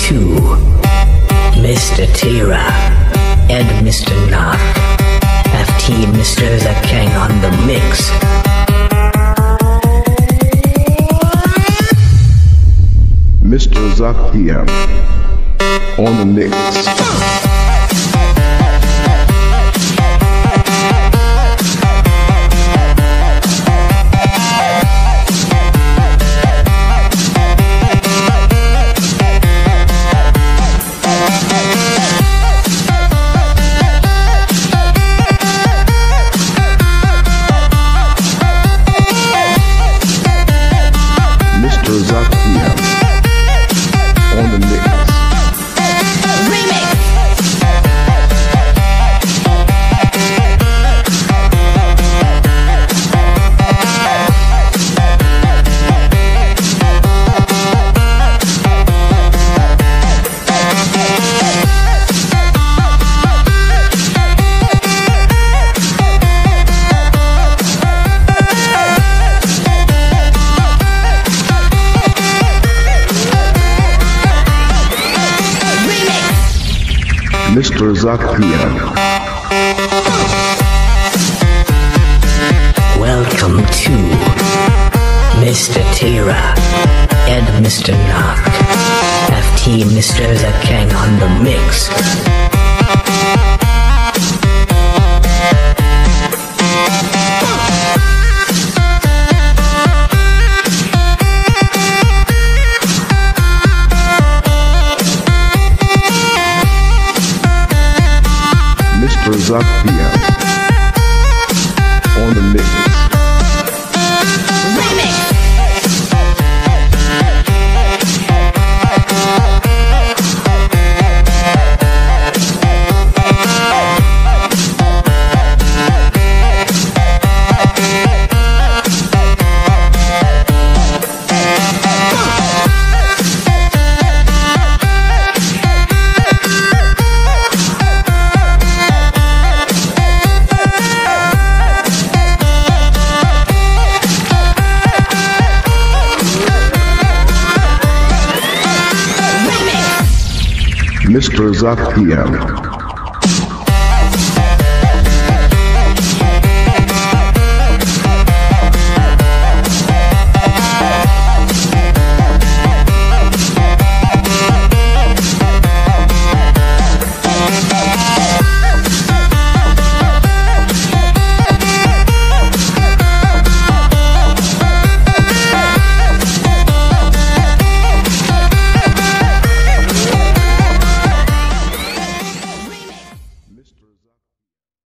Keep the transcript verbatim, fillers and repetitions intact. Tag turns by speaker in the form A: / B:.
A: to Mister Tira and Mister Knock. F T Mister Zakang on the mix.
B: Mister Zakang on the mix. Mister Zakang.
A: Welcome to Mister Tira and Mister Knock. F T Mister Zakang on the mix.
B: Mister Zakang on the mix. Mister Zakang.